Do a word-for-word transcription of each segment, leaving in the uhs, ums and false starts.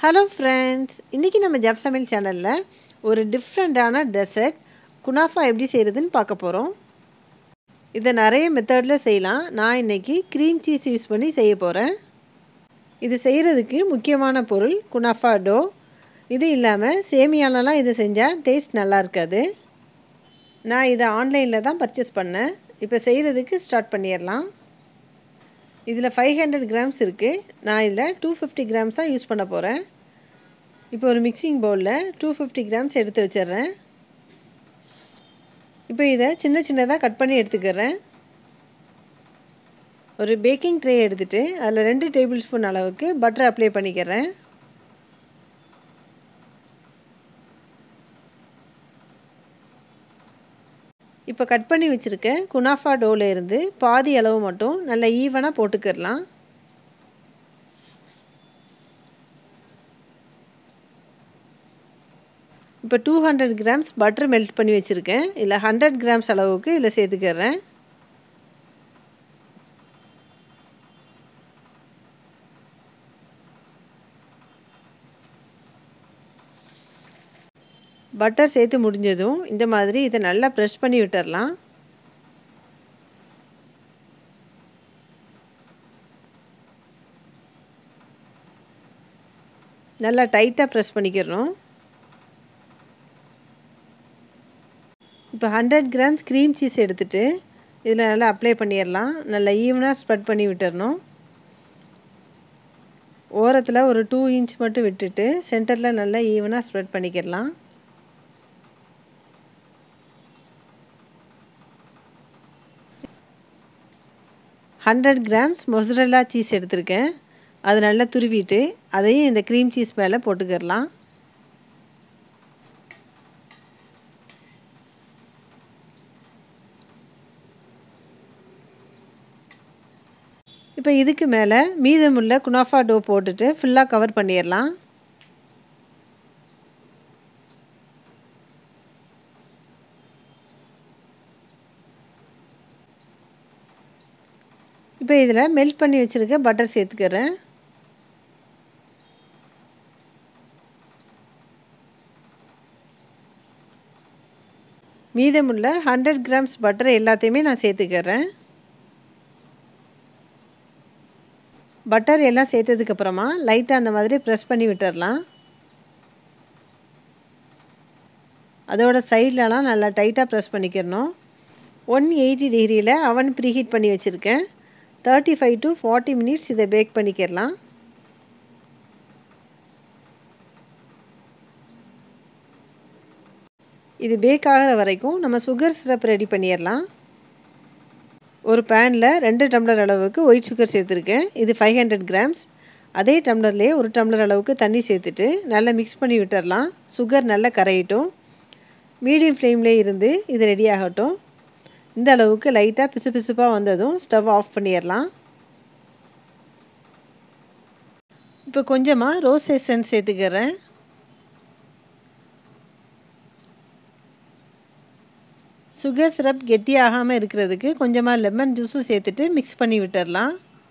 Hello friends, இன்னைக்கு நம்ம ஜாஃப் சமையல் சேனல்ல ஒரு டிஃபரண்டான டெசர்ட் குனாஃபா எப்படி செய்யறதுன்னு பார்க்க போறோம். இத நிறைய மெத்தட்ல செய்யலாம். நான் இன்னைக்கு cream cheese யூஸ் பண்ணி செய்ய போறேன். இது செய்யிறதுக்கு முக்கியமான பொருள் குனாஃபா டோ. இது இல்லாம சேமியாலலாம் இது செஞ்சா டேஸ்ட் நல்லா இருக்காது. நான் இத ஆன்லைன்ல தான் பர்ச்சேஸ் பண்ணேன். இப்போ செய்யிறதுக்கு ஸ்டார்ட் பண்ணிரலாம். இதில் five hundred grams இருக்கு. நான் இதில் two fifty grams தான் யூஸ் பண்ண போறேன். இப்போ ஒரு மிக்சிங் பவுலில் two fifty grams எடுத்து வச்சிடுறேன். இப்போ இதை சின்ன சின்னதாக கட் பண்ணி எடுத்துக்கிறேன். ஒரு பேக்கிங் ட்ரே எடுத்துட்டு அதில் ரெண்டு டேபிள் ஸ்பூன் அளவுக்கு பட்டர் அப்ளை பண்ணிக்கிறேன். இப்போ கட் பண்ணி வச்சுருக்க குனாஃபா டோவில் இருந்து பாதி அளவு மட்டும் நல்லா ஈவனாக போட்டுக்கிடலாம். இப்போ two hundred grams butter melt பண்ணி வச்சுருக்கேன். இதில் one hundred grams அளவுக்கு இதில் சேர்த்துக்கிறேன். பட்டர் சேர்த்து முடிஞ்சதும் இந்த மாதிரி இதை நல்லா ப்ரெஸ் பண்ணி விட்டுறலாம். நல்லா டைட்டாக ப்ரெஸ் பண்ணிக்கிறணும். இப்போ one hundred grams cream cheese எடுத்துட்டு இதில் நல்லா அப்ளை பண்ணிடலாம். நல்லா ஈவனாக ஸ்ப்ரெட் பண்ணி விட்டுறணும். ஓரத்தில் ஒரு two inch மட்டும் விட்டுட்டு சென்டரில் நல்லா ஈவனாக ஸ்ப்ரெட் பண்ணிக்கிறலாம். one hundred grams mozzarella cheese எடுத்துருக்கேன். அதை நல்லா துருவிட்டு அதையும் இந்த cream cheese மேலே போட்டுக்கிறலாம். இப்போ இதுக்கு மேலே மீதமுள்ள குனாஃபா டோ போட்டுட்டு ஃபுல்லாக கவர் பண்ணிடலாம். இப்போ இதில் மெல்ட் பண்ணி வச்சுருக்க பட்டர் சேர்த்துக்கிறேன். மீதமுள்ள one hundred grams பட்டர் எல்லாத்தையுமே நான் சேர்த்துக்கிறேன். பட்டர் எல்லாம் சேர்த்ததுக்கப்புறமா லைட்டாக அந்த மாதிரி ப்ரெஸ் பண்ணி விட்டுடலாம். அதோட சைட்லலாம் நல்லா டைட்டாக ப்ரெஸ் பண்ணிக்கிறணும். one eighty டிகிரியில் அவன் ப்ரீஹீட் பண்ணி வச்சுருக்கேன். thirty-five to forty மினிட்ஸ் இதை பேக் பண்ணிக்கிறலாம். இது பேக் ஆகிற வரைக்கும் நம்ம சுகர் சிரப் ரெடி பண்ணிடலாம். ஒரு பேனில் ரெண்டு டம்ளர் அளவுக்கு ஒயிட் சுகர் சேர்த்துருக்கேன். இது five hundred grams. அதே டம்ளர்லேயே ஒரு டம்ளர் அளவுக்கு தண்ணி சேர்த்துட்டு நல்லா மிக்ஸ் பண்ணி விட்டுடலாம். சுகர் நல்லா கரையட்டும். மீடியம் ஃப்ளேம்லேயே இருந்து இது ரெடி ஆகட்டும். இந்த அளவுக்கு லைட்டாக பிசு பிசுப்பாக வந்ததும் ஸ்டவ் ஆஃப் பண்ணிடலாம். இப்போ கொஞ்சமாக ரோஸ் எசன்ஸ் சேர்த்துக்கிறேன். சுகர் சிரப் கெட்டியாகாமல் இருக்கிறதுக்கு கொஞ்சமாக லெமன் ஜூஸும் சேர்த்துட்டு மிக்ஸ் பண்ணி விட்டுடலாம்.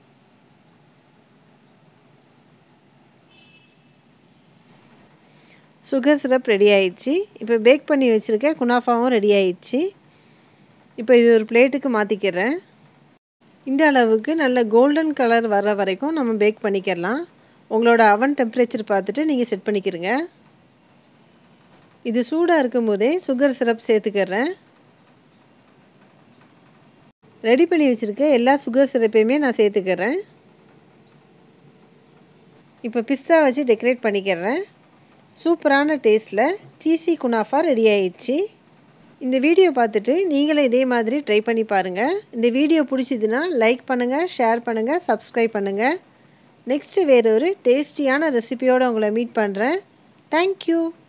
சுகர் சிரப் ரெடி ஆயிடுச்சு. இப்போ பேக் பண்ணி வச்சுருக்க குனாஃபாவும் ரெடி ஆயிடுச்சு. இப்போ இது ஒரு பிளேட்டுக்கு மாற்றிக்கிறேன். இந்த அளவுக்கு நல்ல கோல்டன் கலர் வர வரைக்கும் நம்ம பேக் பண்ணிக்கிறலாம். உங்களோட அவன் டெம்பரேச்சர் பார்த்துட்டு நீங்கள் செட் பண்ணிக்கிறங்க. இது சூடாக இருக்கும் போதே சுகர் சிரப் சேர்த்துக்கிறேன். ரெடி பண்ணி வச்சுருக்க எல்லா சுகர் சிரப்பையுமே நான் சேர்த்துக்கிறேன். இப்போ பிஸ்தா வச்சு டெக்கரேட் பண்ணிக்கிறேன். சூப்பரான டேஸ்ட்டில் சீசி குனாஃபா ரெடி ஆயிடுச்சு. இந்த வீடியோ பார்த்துட்டு நீங்களும் இதே மாதிரி ட்ரை பண்ணி பாருங்கள். இந்த வீடியோ பிடிச்சிதுன்னா லைக் பண்ணுங்கள், ஷேர் பண்ணுங்கள், சப்ஸ்கிரைப் பண்ணுங்கள். நெக்ஸ்ட்டு வேறு ஒரு டேஸ்டியான ரெசிபியோடு உங்களை மீட் பண்ணுறேன். தேங்க்யூ.